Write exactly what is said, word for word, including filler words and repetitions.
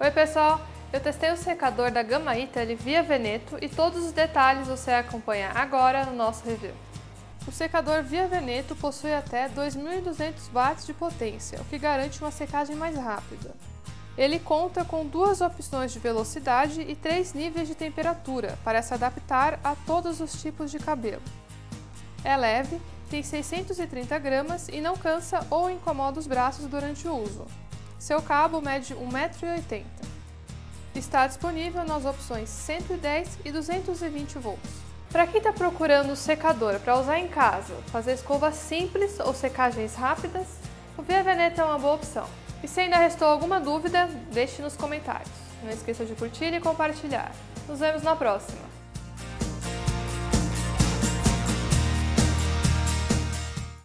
Oi pessoal, eu testei o secador da Gama Italy Via Veneto e todos os detalhes você acompanha agora no nosso review. O secador Via Veneto possui até dois mil e duzentos watts de potência, o que garante uma secagem mais rápida. Ele conta com duas opções de velocidade e três níveis de temperatura para se adaptar a todos os tipos de cabelo. É leve, tem seiscentos e trinta gramas e não cansa ou incomoda os braços durante o uso. Seu cabo mede um metro e oitenta. Está disponível nas opções cento e dez e duzentos e vinte volts. Para quem está procurando um secador para usar em casa, fazer escova simples ou secagens rápidas, o Via Veneto é uma boa opção. E se ainda restou alguma dúvida, deixe nos comentários. Não esqueça de curtir e compartilhar. Nos vemos na próxima!